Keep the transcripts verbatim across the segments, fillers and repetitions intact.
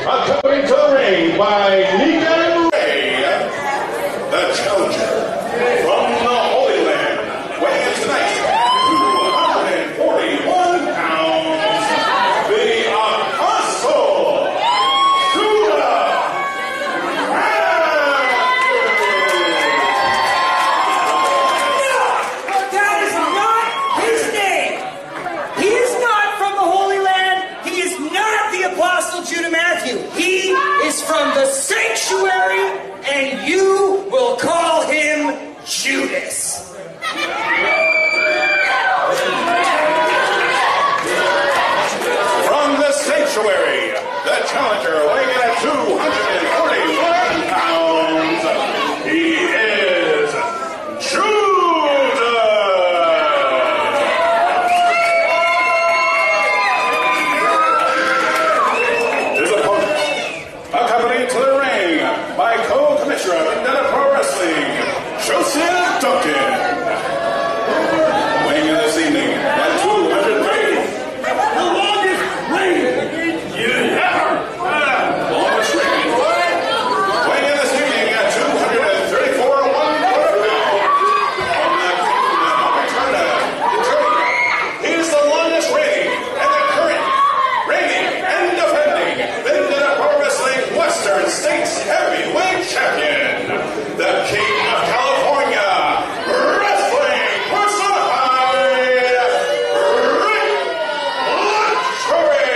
Coming to the ring by Negan Ray, the challenger from the Holy Land, weighing in tonight two hundred forty-one pounds, the Apostle, Judah That is not his name. He is not from the Holy Land. He is not the Apostle Judah Matthew. He is from the sanctuary, and you will call him Judas. from the sanctuary, the challenger weighing in at two hundred forty-one pounds, he is Judah. His opponent, accompanied to the ring by co-commissioner of Vendetta Pro Wrestling, Joseph Duncan. Weighing in this evening at two hundred thirty. The longest reign you ever had. Longest reign. Weighing in this evening at two hundred thirty-four, one quarter pound. From the kingdom of Eterna, Eternia. He is the longest reigning and the current reigning and defending Vendetta Pro Wrestling Western States Heavyweight Champion, the King of California, Wrestling Personified, Rick Luxury.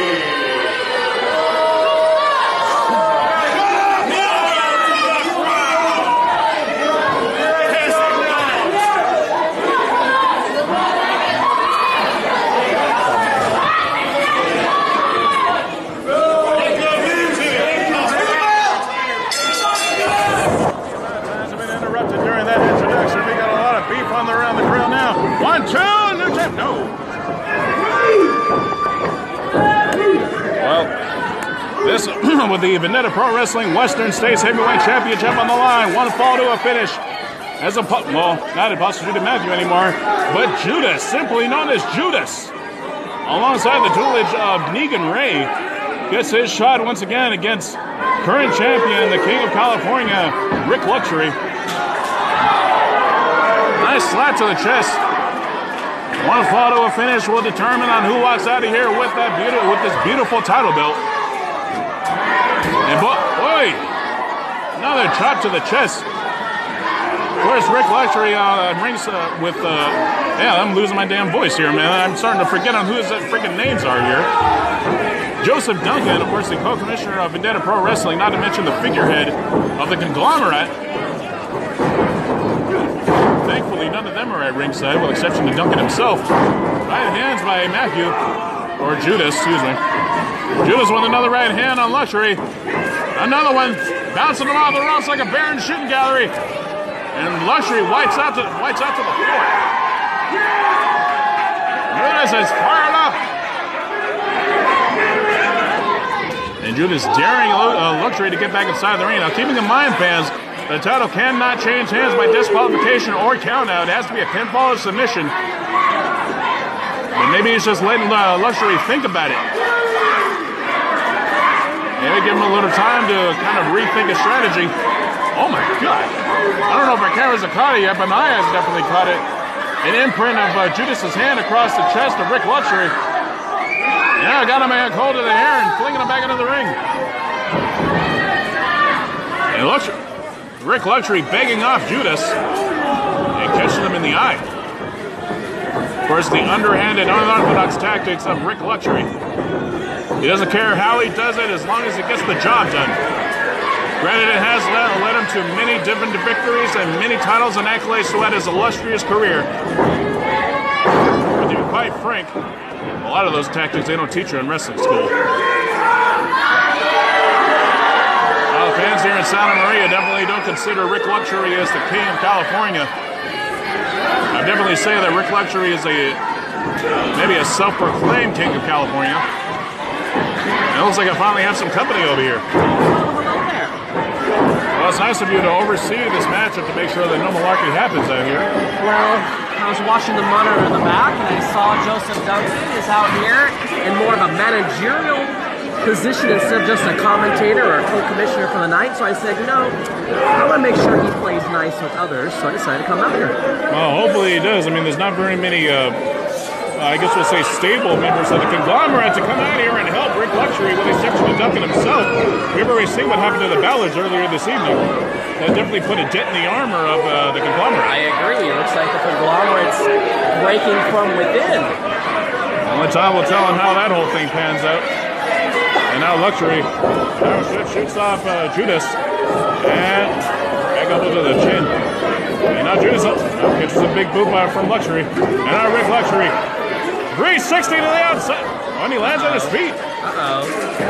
Hasn't been interrupted during that introduction. We got a lot of beef on the around the grill now. One, two, new champ. No. Well, this with the Vendetta Pro Wrestling Western States Heavyweight Championship on the line. One fall to a finish. As a pu- well, not Apostle Judah Matthew anymore, but Judas, simply known as Judas, alongside the tutelage of Negan Ray, gets his shot once again against current champion, the King of California, Rick Luxury. Nice slap to the chest. One fall to a finish will determine on who walks out of here with that beautiful, with this beautiful title belt. And bo- boy, another chop to the chest. Of course, Rick Luxury uh, rings uh, with. Uh, yeah, I'm losing my damn voice here, man. I'm starting to forget on whose freaking names are here. Joseph Duncan, of course, the co-commissioner of Vendetta Pro Wrestling, not to mention the figurehead of the conglomerate. Thankfully, none of them are at ringside, with exception to Duncan himself. Right hands by Matthew, or Judas, excuse me. Judas with another right hand on Luxury. Another one, bouncing him off the ropes like a bear in a shooting gallery. And Luxury whites out to, whites out to the floor. Judas is fired up. And Judas daring uh, Luxury to get back inside the ring. Now, keeping in mind, fans, the title cannot change hands by disqualification or countout. It has to be a pinfall or submission. But maybe he's just letting uh, Luxury think about it. Maybe give him a little time to kind of rethink his strategy. Oh my God. I don't know if our cameras have caught it yet, but my eyes definitely caught it. An imprint of uh, Judas's hand across the chest of Rick Luxury. Yeah, got him a hold of the hair and flinging him back into the ring. And Luxury, Rick Luxury begging off Judas and catching him in the eye. Of course, the underhanded, unorthodox tactics of Rick Luxury. He doesn't care how he does it as long as he gets the job done. Granted, it has led, led him to many different victories and many titles and accolades throughout his illustrious career. But to be quite frank, a lot of those tactics they don't teach you in wrestling school. Now, the fans here in Santa Maria definitely don't consider Rick Luxury as the King of California. I'd definitely say that Rick Luxury is a maybe a self-proclaimed King of California. It looks like I finally have some company over here. Well, it's nice of you to oversee this matchup to make sure that no malarkey happens out here. Well, I was watching the monitor in the back, and I saw Joseph Duncan is out here in more of a managerial position instead of just a commentator or a co-commissioner for the night. So I said, you know, I want to make sure he plays nice with others. So I decided to come out here. Well, hopefully he does. I mean, there's not very many, uh, I guess we'll say, stable members of the conglomerate to come out here and help Rick Luxury with exception of Duncan himself. We've already seen what happened to the Ballards earlier this evening. That definitely put a dent in the armor of uh, the conglomerate. I agree. It looks like the conglomerate's breaking from within. Only time will tell on how that whole thing pans out. And now Luxury now shoots off uh, Judas and back up to the chin. And now Judas up, now catches a big boot by from Luxury. And now Rick Luxury, three sixty to the outside. Oh, and he lands on his feet. Uh-oh.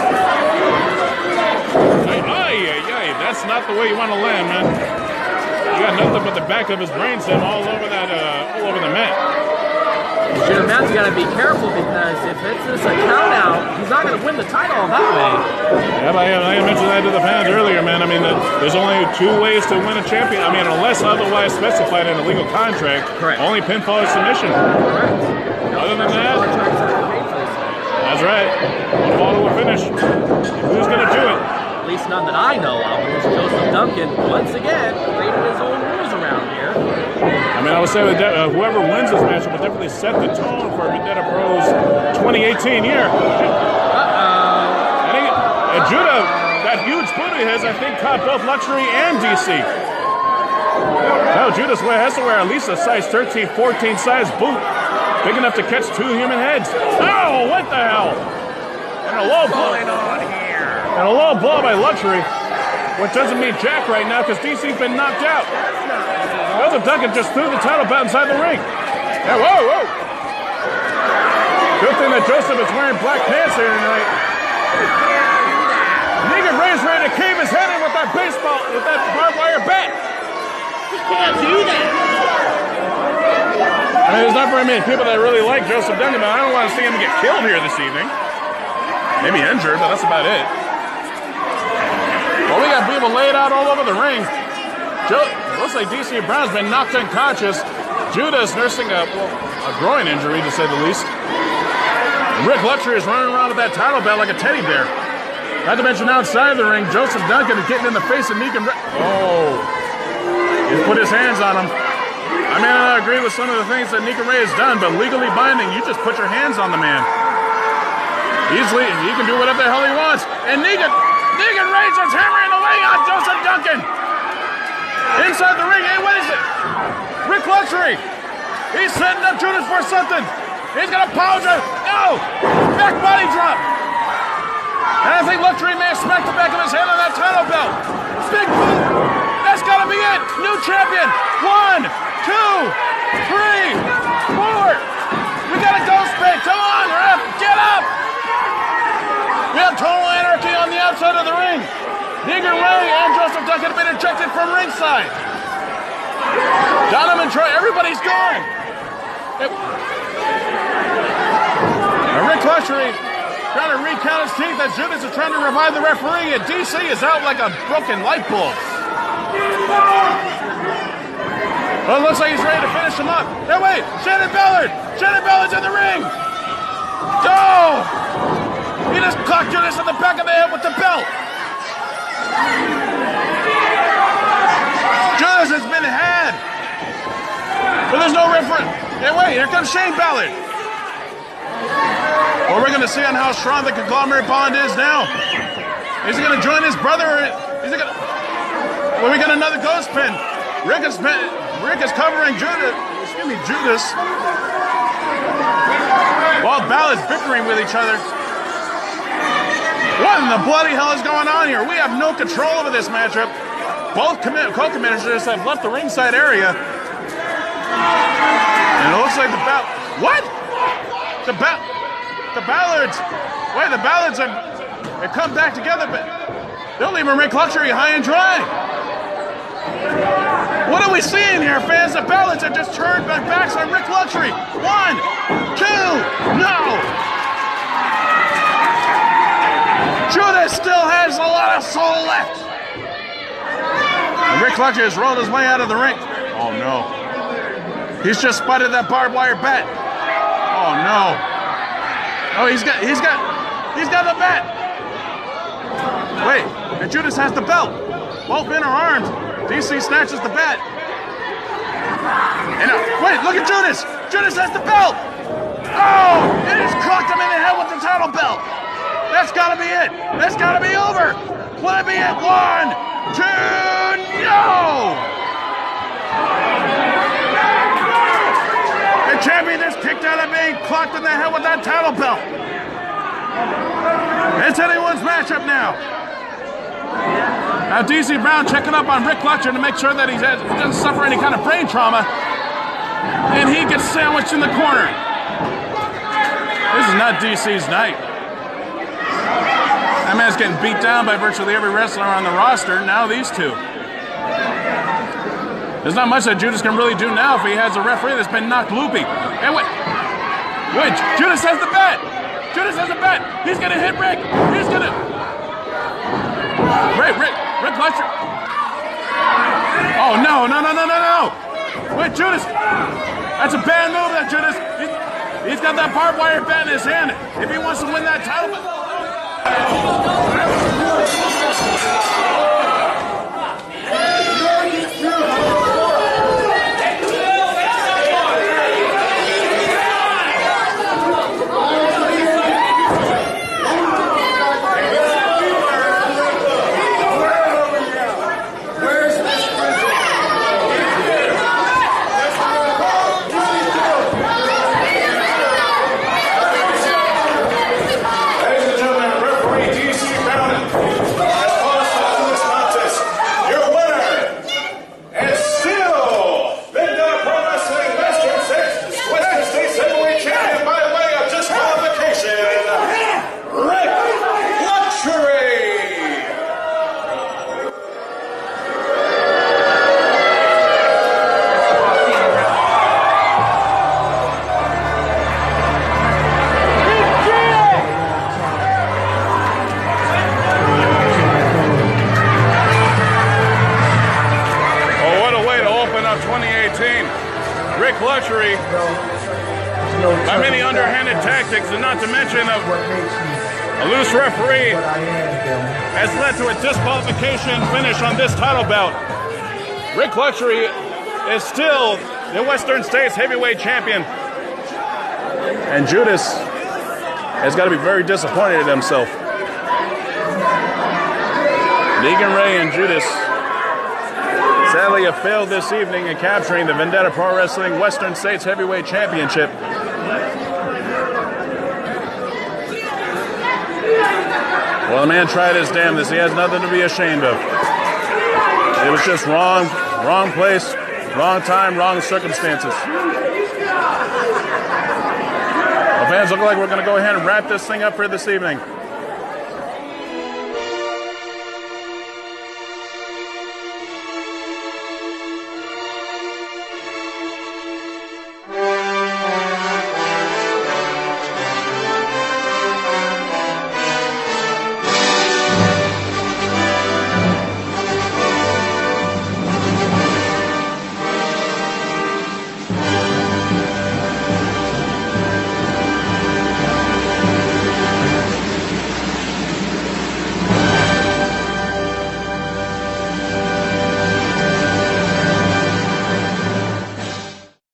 Ay, ay, ay, that's not the way you want to land, man. You got nothing but the back of his brainstem all over that, uh, all over the mat. Jim Matthew got to be careful because if it's just a count out, he's not going to win the title that way. Yeah, but I, I mentioned that to the fans earlier, man. I mean, the, there's only two ways to win a champion. I mean, unless otherwise specified in a legal contract. Correct. Only pinfall or submission. Correct. Other than that, that's right. One fall to a finish. Who's going to do it? At least none that I know of. It was Joseph Duncan, once again, creating his own rules around here. I mean, I would say that uh, whoever wins this match will definitely set the tone for Vendetta Pro's twenty eighteen year. Uh-oh. I think uh, Judah, that huge boot of his, I think, caught both Luxury and D C. Now Judas has to wear at least a size thirteen, fourteen size boot, big enough to catch two human heads. Oh, what the hell? And a low blow. And a low blow by Luxury, which doesn't mean jack right now because D C's been knocked out. Joseph Duncan just threw the title belt inside the ring. Yeah, whoa, whoa. Good thing that Joseph is wearing black pants here tonight. Negan Ray's ready to cave his head in with that baseball, with that barbed wire bat. You can't do that. I mean, there's not very many people that really like Joseph Duncan, but I don't want to see him get killed here this evening. Maybe injured, but that's about it. Well, we got people laid out all over the ring. Joe, looks like D C Brown's been knocked unconscious. Judas nursing a, well, a groin injury, to say the least. Rick Luxury is running around with that title belt like a teddy bear. Not to mention outside the ring, Joseph Duncan is getting in the face of Negan Ray. Oh, he put his hands on him. I may not agree with some of the things that Negan Ray has done, but legally binding, you just put your hands on the man. Easily, he can do whatever the hell he wants. And Negan, Negan Ray is hammering away on Joseph Duncan. Inside the ring, hey, what is it? Rick Luxury. He's setting up Judas for something. He's gonna power drive. No! Back body drop. And I think Luxury may have smacked the back of his head on that title belt. Big boot. That's gotta be it. New champion. One, two, three, four. We got a ghost pick. Come on, ref. Get up. We have total anarchy on the outside of the ring. Negan Ray and Joseph Duncan have been ejected from ringside. Donovan Troy, everybody's gone. It, Rick Luxury trying to recount his teeth as Judas is trying to revive the referee, and D C is out like a broken light bulb. Well, it looks like he's ready to finish him up. Hey, wait, Shannon Ballard. Shannon Ballard's in the ring. Oh! He just clocked Judas in the back of the head with the belt. Judas has been had. But there's no referee. Hey, wait, here comes Shane Ballard. Well, we're going to see on how strong the conglomerate bond is now. Is he going to join his brother? Or is he going to... Well, we got another ghost pin. Rick is, Rick is covering Judas. Excuse me, Judas. While Ballard's bickering with each other. What in the bloody hell is going on here? We have no control over this matchup. Both co-commissioners have left the ringside area. And it looks like the Ball... What? The Ball... The Ballards... Wait, the Ballards have, have come back together, but they're leaving Rick Luxury high and dry. What are we seeing here, fans? The Ballards have just turned their backs on Rick Luxury. One, two, no! Judas still has a lot of soul left. And Rick Luxury has rolled his way out of the ring. Oh no. He's just spotted that barbed wire bat. Oh no. Oh, he's got he's got he's got the bat. Wait, and Judas has the belt. Both men are armed. D C snatches the bat. And uh, wait, look at Judas. Judas has the belt. Oh, it has clocked him in the head with the title belt. That's got to be it. That's got to be over. Will it be it? One, two, no! The champion is kicked out of being clocked in the head with that title belt. It's anyone's matchup now. Now D C Brown checking up on Rick Clutcher to make sure that he's had, he doesn't suffer any kind of brain trauma. And he gets sandwiched in the corner. This is not D C's night. That man's getting beat down by virtually every wrestler on the roster. Now these two. There's not much that Judas can really do now if he has a referee that's been knocked loopy. And wait, wait, Judas has the bet. Judas has the bet. He's gonna hit Rick. He's gonna. Rick, Rick, Rick Clutcher. Oh no, no, no, no, no, no! Wait, Judas. That's a bad move, that Judas. He's, he's got that barbed wire bat in his hand. If he wants to win that title. Rick Luxury, by many underhanded tactics, and not to mention a, a loose referee, has led to a disqualification finish on this title bout. Rick Luxury is still the Western States Heavyweight Champion, and Judas has got to be very disappointed in himself. Negan Ray and Judas sadly have failed this evening in capturing the Vendetta Pro Wrestling Western States Heavyweight Championship. Well, the man tried his damnedest. He has nothing to be ashamed of. It was just wrong, wrong place, wrong time, wrong circumstances. Well, fans, look like we're going to go ahead and wrap this thing up for this evening.